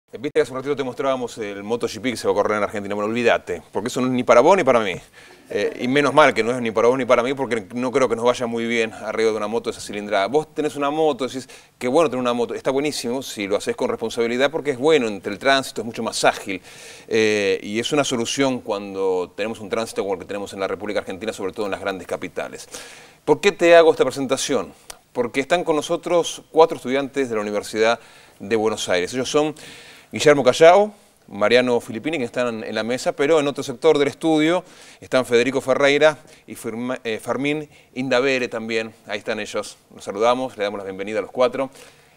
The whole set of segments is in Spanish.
Viste que hace un ratito te mostrábamos el MotoGP que se va a correr en Argentina. Bueno, olvídate, porque eso no es ni para vos ni para mí. Y menos mal que no es ni para vos ni para mí, porque no creo que nos vaya muy bien arriba de una moto de esa cilindrada. Vos tenés una moto, decís, qué bueno tener una moto. Está buenísimo si lo haces con responsabilidad, porque es bueno entre el tránsito, es mucho más ágil. Y es una solución cuando tenemos un tránsito como el que tenemos en la República Argentina, sobre todo en las grandes capitales. ¿Por qué te hago esta presentación? Porque están con nosotros 4 estudiantes de la Universidad de Buenos Aires. Ellos son Guillermo Callao, Mariano Filippini, que están en la mesa, pero en otro sector del estudio están Federico Ferreira y Fermín Indavere también. Ahí están ellos. Los saludamos, le damos la bienvenida a los 4.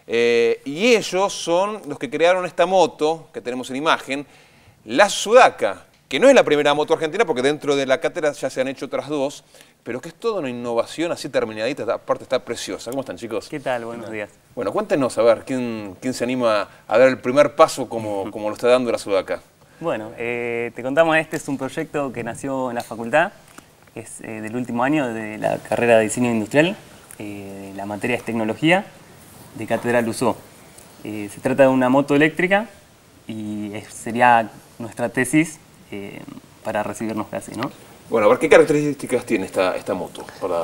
Y ellos son los que crearon esta moto que tenemos en imagen, la Sudaca, que no es la primera moto argentina, porque dentro de la cátedra ya se han hecho otras 2, pero que es toda una innovación así terminadita, aparte está preciosa. ¿Cómo están, chicos? ¿Qué tal? Buenos días. Bueno, cuéntenos, a ver, ¿quién se anima a dar el primer paso como lo está dando la Sudaca? Bueno, te contamos, este es un proyecto que nació en la facultad, es del último año de la carrera de diseño industrial, la materia es tecnología, de Catedral USO. Se trata de una moto eléctrica y sería nuestra tesis para recibirnos casi, ¿no? Bueno, a ver, ¿qué características tiene esta moto?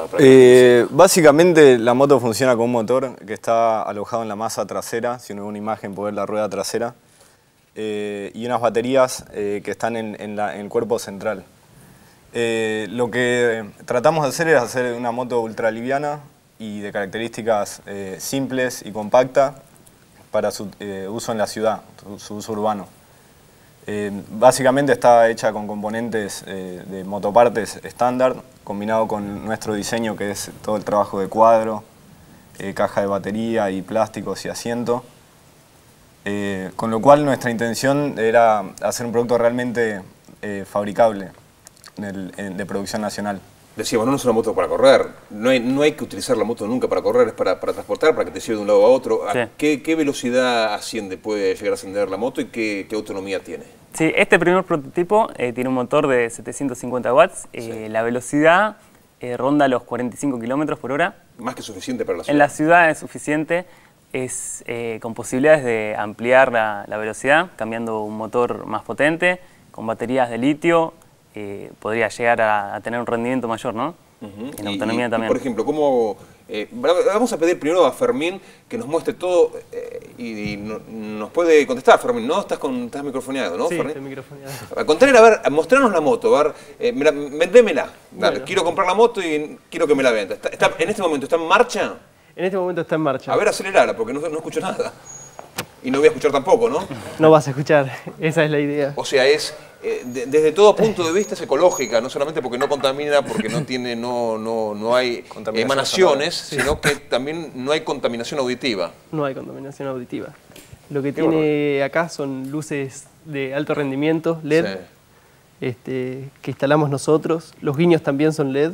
Básicamente la moto funciona con un motor que está alojado en la masa trasera, si uno ve una imagen puede ver la rueda trasera, y unas baterías que están en el cuerpo central. Lo que tratamos de hacer es hacer una moto ultraliviana y de características simples y compacta para su uso en la ciudad, su uso urbano. Básicamente está hecha con componentes de motopartes estándar, combinado con nuestro diseño, que es todo el trabajo de cuadro, caja de batería y plásticos y asiento. Con lo cual nuestra intención era hacer un producto realmente fabricable de producción nacional. Decíamos, no es una moto para correr, no hay que utilizar la moto nunca para correr, es para transportar, para que te sirva de un lado a otro. Sí. ¿Qué velocidad puede llegar a ascender la moto y qué autonomía tiene? Sí, este primer prototipo tiene un motor de 750 watts, Sí. La velocidad ronda los 45 kilómetros por hora. Más que suficiente para la ciudad. En la ciudad es suficiente, es con posibilidades de ampliar la velocidad, cambiando un motor más potente, con baterías de litio. Podría llegar a tener un rendimiento mayor, ¿no? En autonomía también. Por ejemplo, ¿cómo...? Vamos a pedir primero a Fermín que nos muestre todo y nos puede contestar, Fermín, ¿no? Estás microfoneado, ¿no, Sí, Fermín? estoy microfoneado. A ver, mostrarnos la moto, a ver, vendémela. Dale, Bueno. quiero comprar la moto y quiero que me la venda. ¿En este momento está en marcha? En este momento está en marcha. A ver, acelerala, porque no escucho nada. Y no voy a escuchar tampoco, ¿no? No vas a escuchar, esa es la idea. O sea, desde todo punto de vista es ecológica, no solamente porque no contamina, porque no hay emanaciones, sino que también no hay contaminación auditiva. No hay contaminación auditiva. Lo que tiene acá son luces de alto rendimiento, LED, Sí. que instalamos nosotros. Los guiños también son LED.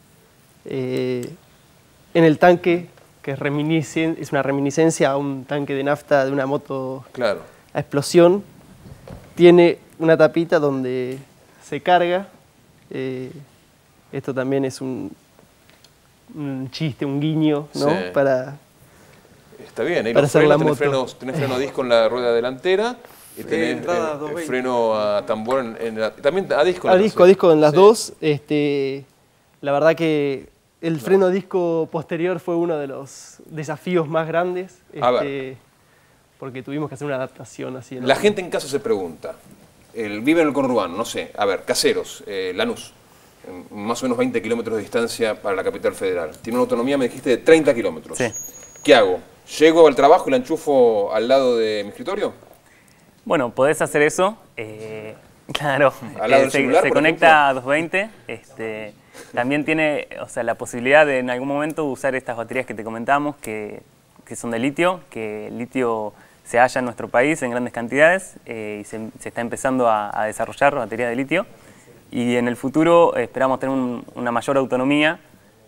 En el tanque, que es una reminiscencia a un tanque de nafta de una moto Claro. a explosión, tiene una tapita donde se carga. Esto también es un chiste, un guiño, ¿no? Sí. Está bien, ahí para los hacer la frenos, moto. tenés freno a disco en la rueda delantera y tenés entrada 220. freno a tambor también a disco. A disco en las Sí. dos. La verdad que el freno a disco posterior fue uno de los desafíos más grandes. A ver. Porque tuvimos que hacer una adaptación así. La gente en casa se pregunta, vive en el conurbano, no sé, a ver, Caseros, Lanús, más o menos 20 kilómetros de distancia para la capital federal. Tiene una autonomía, me dijiste, de 30 kilómetros. Sí. ¿Qué hago? ¿Llego al trabajo y la enchufo al lado de mi escritorio? Bueno, podés hacer eso. Claro, ¿Al lado del celular, se por conecta a 220. También tiene, o sea, la posibilidad de en algún momento usar estas baterías que te comentamos, que son de litio, que el litio se halla en nuestro país en grandes cantidades y se está empezando a desarrollar baterías de litio. Y en el futuro esperamos tener una mayor autonomía,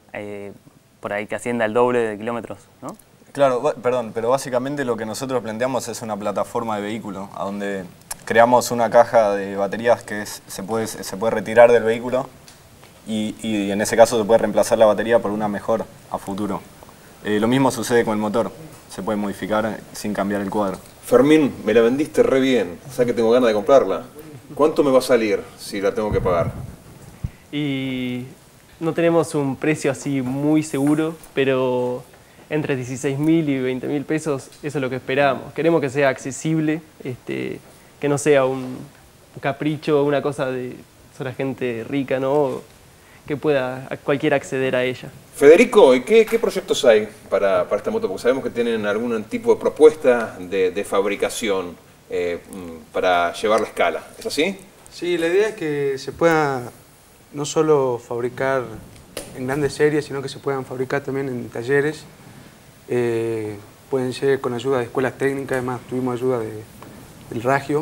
por ahí que ascienda al doble de kilómetros, ¿no? Claro, perdón, pero básicamente lo que nosotros planteamos es una plataforma de vehículo, a donde creamos una caja de baterías que se puede retirar del vehículo y en ese caso se puede reemplazar la batería por una mejor a futuro. Lo mismo sucede con el motor. se puede modificar sin cambiar el cuadro. Fermín, me la vendiste re bien, o sea que tengo ganas de comprarla. ¿Cuánto me va a salir si la tengo que pagar? Y no tenemos un precio así muy seguro, pero entre 16.000 y 20.000 pesos, eso es lo que esperamos. Queremos que sea accesible, que no sea un capricho, una cosa de solo gente rica, ¿no? Que pueda cualquiera acceder a ella. Federico, ¿y qué proyectos hay para esta moto? Porque sabemos que tienen algún tipo de propuesta de fabricación para llevarla a escala. ¿Es así? Sí, la idea es que se pueda no solo fabricar en grandes series, sino que se puedan fabricar también en talleres. Pueden ser con ayuda de escuelas técnicas, además tuvimos ayuda del Ragio.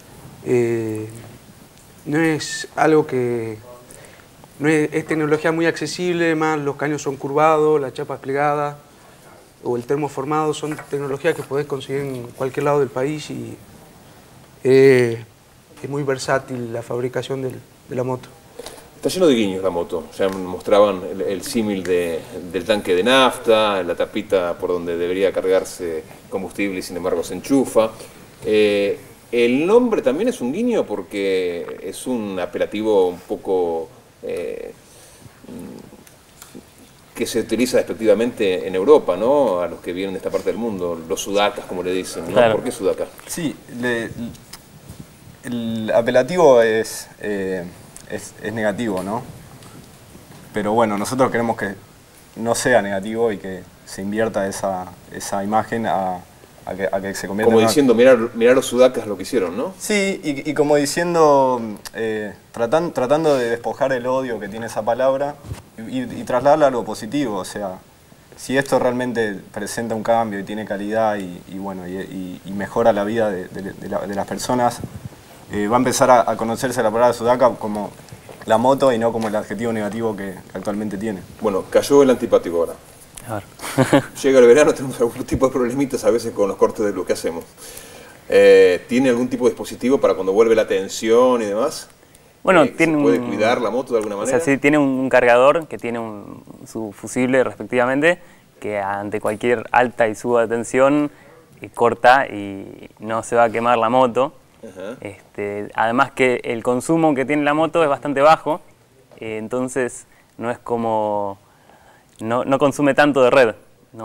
No es algo que... es tecnología muy accesible, además los caños son curvados, la chapa es plegada o el termoformado, son tecnologías que podés conseguir en cualquier lado del país y es muy versátil la fabricación de la moto. Está lleno de guiños la moto, ya mostraban el símil del tanque de nafta, la tapita por donde debería cargarse combustible y sin embargo se enchufa. El nombre también es un guiño porque es un apelativo un poco que se utiliza despectivamente en Europa, ¿no? A los que vienen de esta parte del mundo, los sudacas, como le dicen, ¿no? Claro. ¿Por qué sudaca? Sí, el apelativo es negativo, ¿no? Pero bueno, nosotros queremos que no sea negativo y que se invierta esa imagen a que se convierta Como en diciendo, mirá los sudacas lo que hicieron, ¿no? Sí, y como diciendo, tratando de despojar el odio que tiene esa palabra y trasladarla a algo positivo, o sea, si esto realmente presenta un cambio y tiene calidad y mejora la vida de las personas, va a empezar a conocerse la palabra sudaca como la moto y no como el adjetivo negativo que actualmente tiene. Bueno, cayó el antipático ahora. A ver. Llega el verano, tenemos algún tipo de problemitas a veces con los cortes de luz que hacemos. ¿Tiene algún tipo de dispositivo para cuando vuelve la tensión y demás? Bueno, ¿Se tiene puede cuidar la moto de alguna O manera? sea, sí, tiene un cargador que tiene su fusible respectivamente, que ante cualquier alta y suba de tensión corta y no se va a quemar la moto. Ajá. Además que el consumo que tiene la moto es bastante bajo, entonces no es como... No consume tanto de red,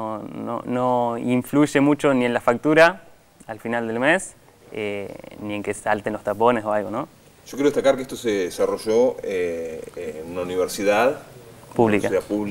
no influye mucho ni en la factura al final del mes, ni en que salten los tapones o algo, ¿no? Yo quiero destacar que esto se desarrolló en una universidad Pública.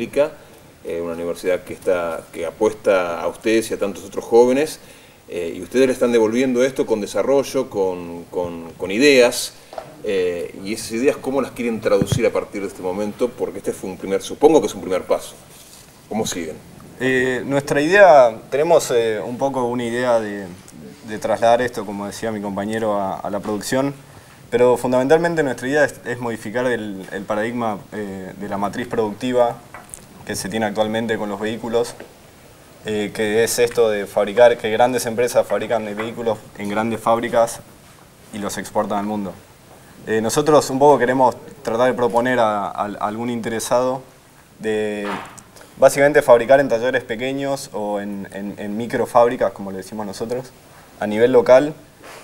Una universidad que apuesta a ustedes y a tantos otros jóvenes, y ustedes le están devolviendo esto con desarrollo, con ideas, y esas ideas, ¿cómo las quieren traducir a partir de este momento? Porque este fue supongo que es un primer paso. ¿Cómo siguen? Nuestra idea, tenemos un poco una idea de trasladar esto, como decía mi compañero, a la producción, pero fundamentalmente nuestra idea es modificar el paradigma de la matriz productiva que se tiene actualmente con los vehículos, que es esto de fabricar, que grandes empresas fabrican vehículos en grandes fábricas y los exportan al mundo. Nosotros un poco queremos tratar de proponer a algún interesado de básicamente fabricar en talleres pequeños o en microfábricas, como le decimos nosotros, a nivel local.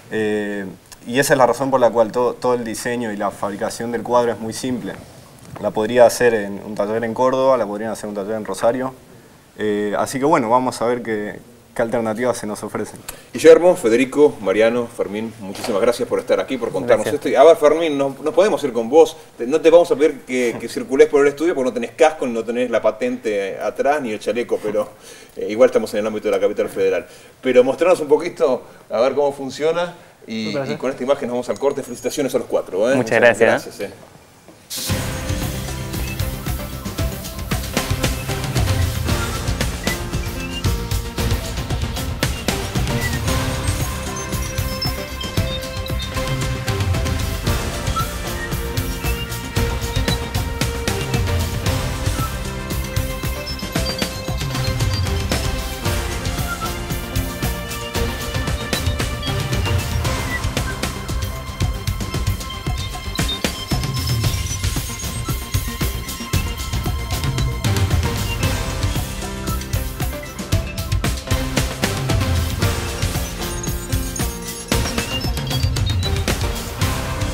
Y esa es la razón por la cual todo el diseño y la fabricación del cuadro es muy simple. La podría hacer en un taller en Córdoba, la podrían hacer en un taller en Rosario. Así que bueno, vamos a ver qué alternativas se nos ofrecen. Guillermo, Federico, Mariano, Fermín, muchísimas gracias por estar aquí, por contarnos esto. A ver, Fermín, no podemos ir con vos, no te vamos a pedir que circules por el estudio porque no tenés casco, no tenés la patente atrás ni el chaleco, pero igual estamos en el ámbito de la capital federal. Pero mostrarnos un poquito, a ver cómo funciona y con esta imagen nos vamos al corte. Felicitaciones a los cuatro. Muchas gracias.